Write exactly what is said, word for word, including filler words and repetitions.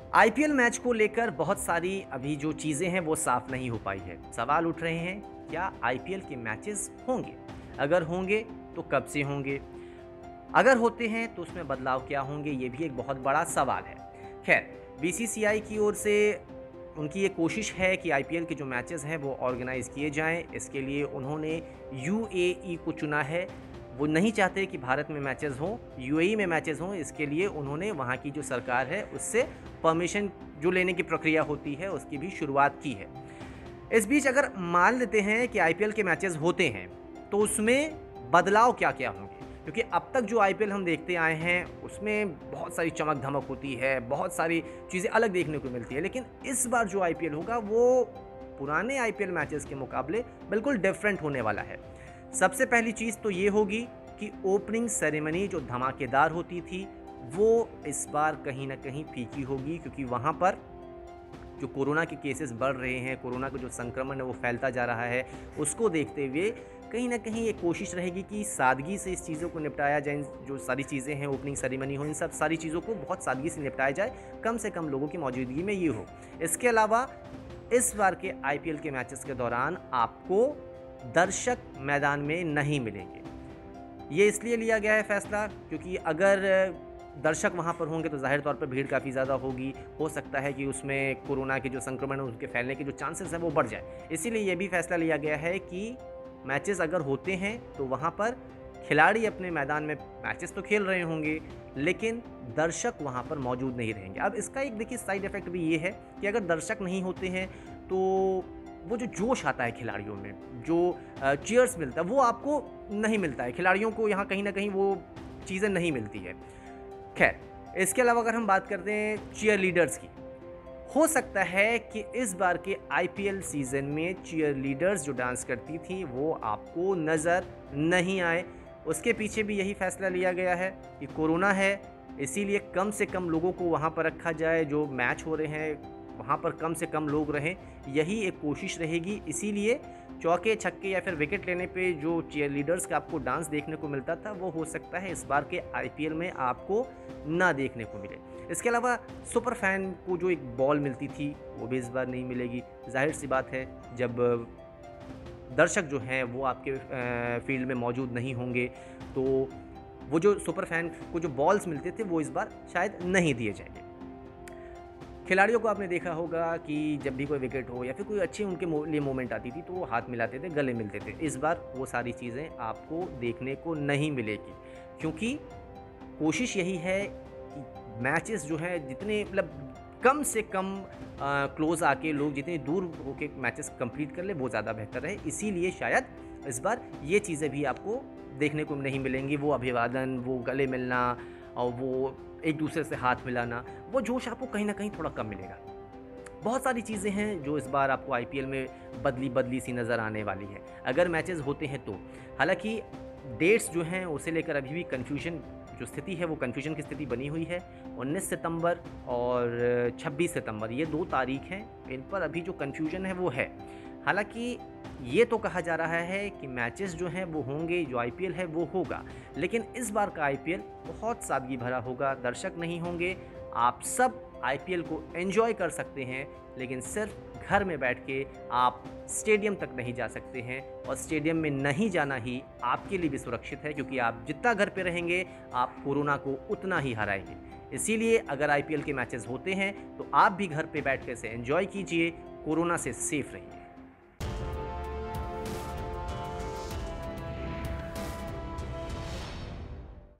IPL match को लेकर बहुत सारी अभी जो चीज़ें हैं वो साफ नहीं हो पाई है। सवाल उठ रहे हैं, क्या आईपीएल के मैचेस होंगे? अगर होंगे तो कब से होंगे? अगर होते हैं तो उसमें बदलाव क्या होंगे? ये भी एक बहुत बड़ा सवाल है। खैर, बीसीसीआई की ओर से उनकी ये कोशिश है कि आईपीएल के जो मैचेस हैं वो ऑर्गेनाइज़ किए जाएँ। इसके लिए उन्होंने यूएई को चुना है। वो नहीं चाहते कि भारत में मैचेस हों, यूएई में मैचेस हों। इसके लिए उन्होंने वहाँ की जो सरकार है उससे परमिशन जो लेने की प्रक्रिया होती है उसकी भी शुरुआत की है। इस बीच अगर मान लेते हैं कि आईपीएल के मैचेस होते हैं तो उसमें बदलाव क्या-क्या होंगे? क्योंकि अब तक जो आईपीएल हम देखते आए हैं उसमें बहुत सारी चमक-धमक होती है, बहुत सारी चीज़ें अलग देखने को मिलती है। लेकिन इस बार जो आईपीएल होगा वो पुराने आईपीएल मैचेस के मुकाबले बिल्कुल डिफरेंट होने वाला है। सबसे पहली चीज़ तो ये होगी कि ओपनिंग सेरेमनी जो धमाकेदार होती थी वो इस बार कहीं न कहीं फीकी होगी, क्योंकि वहाँ पर जो कोरोना के केसेस बढ़ रहे हैं, कोरोना का जो संक्रमण है वो फैलता जा रहा है, उसको देखते हुए कहीं न कहीं ये कोशिश रहेगी कि सादगी से इस चीज़ों को निपटाया जाए। जो सारी चीज़ें हैं, ओपनिंग सेरेमनी हो, इन सब सारी चीज़ों को बहुत सादगी से निपटाया जाए, कम से कम लोगों की मौजूदगी में ये हो। इसके अलावा इस बार के आईपीएल के मैचेस के दौरान आपको दर्शक मैदान में नहीं मिलेंगे। ये इसलिए लिया गया है फैसला क्योंकि अगर दर्शक वहाँ पर होंगे तो ज़ाहिर तौर पर भीड़ काफ़ी ज़्यादा होगी। हो सकता है कि उसमें कोरोना के जो संक्रमण है उसके फैलने के जो चांसेस हैं वो बढ़ जाए। इसीलिए ये भी फैसला लिया गया है कि मैचेस अगर होते हैं तो वहाँ पर खिलाड़ी अपने मैदान में मैचेस तो खेल रहे होंगे, लेकिन दर्शक वहाँ पर मौजूद नहीं रहेंगे। अब इसका एक देखिए साइड इफ़ेक्ट भी ये है कि अगर दर्शक नहीं होते हैं तो वो जो जोश आता है खिलाड़ियों में, जो चीयर्स मिलता है वो आपको नहीं मिलता है। खिलाड़ियों को यहाँ कहीं न कहीं वो चीज़ें नहीं मिलती है। खैर, इसके अलावा अगर हम बात करते हैं चीयर लीडर्स की, हो सकता है कि इस बार के आईपीएल सीज़न में चीयर लीडर्स जो डांस करती थी वो आपको नज़र नहीं आए। उसके पीछे भी यही फैसला लिया गया है कि कोरोना है, इसीलिए कम से कम लोगों को वहाँ पर रखा जाए। जो मैच हो रहे हैं वहाँ पर कम से कम लोग रहें, यही एक कोशिश रहेगी। इसीलिए चौके छक्के या फिर विकेट लेने पे जो चीयर लीडर्स का आपको डांस देखने को मिलता था वो हो सकता है इस बार के आईपीएल में आपको ना देखने को मिले। इसके अलावा सुपर फैन को जो एक बॉल मिलती थी वो भी इस बार नहीं मिलेगी। जाहिर सी बात है, जब दर्शक जो हैं वो आपके फील्ड में मौजूद नहीं होंगे तो वो जो सुपर फैन को जो बॉल्स मिलते थे वो इस बार शायद नहीं दिए जाएंगे। खिलाड़ियों को आपने देखा होगा कि जब भी कोई विकेट हो या फिर कोई अच्छी उनके लिए मोमेंट आती थी तो वो हाथ मिलाते थे, गले मिलते थे। इस बार वो सारी चीज़ें आपको देखने को नहीं मिलेगी, क्योंकि कोशिश यही है कि मैचेस जो हैं जितने मतलब कम से कम क्लोज आके लोग जितने दूर होके मैचेस कंप्लीट कर ले वो ज़्यादा बेहतर है। इसीलिए शायद इस बार ये चीज़ें भी आपको देखने को नहीं मिलेंगी। वो अभिवादन, वो गले मिलना और वो एक दूसरे से हाथ मिलाना, वो जोश आपको कहीं ना कहीं थोड़ा कम मिलेगा। बहुत सारी चीज़ें हैं जो इस बार आपको आईपीएल में बदली बदली सी नज़र आने वाली है अगर मैचेस होते हैं तो। हालांकि डेट्स जो हैं उसे लेकर अभी भी कन्फ्यूजन जो स्थिति है वो कन्फ्यूजन की स्थिति बनी हुई है। उन्नीस सितंबर और छब्बीस सितंबर ये दो तारीख हैं, इन पर अभी जो कन्फ्यूजन है वो है। हालांकि ये तो कहा जा रहा है कि मैचेस जो हैं वो होंगे, जो आईपीएल है वो होगा, लेकिन इस बार का आईपीएल बहुत सादगी भरा होगा। दर्शक नहीं होंगे, आप सब आईपीएल को एंजॉय कर सकते हैं, लेकिन सिर्फ घर में बैठ के आप स्टेडियम तक नहीं जा सकते हैं। और स्टेडियम में नहीं जाना ही आपके लिए भी सुरक्षित है, क्योंकि आप जितना घर पे रहेंगे आप कोरोना को उतना ही हराएंगे। इसीलिए अगर आईपीएल के मैचेस होते हैं तो आप भी घर पे बैठ कर से एंजॉय कीजिए, कोरोना से सेफ रहिए।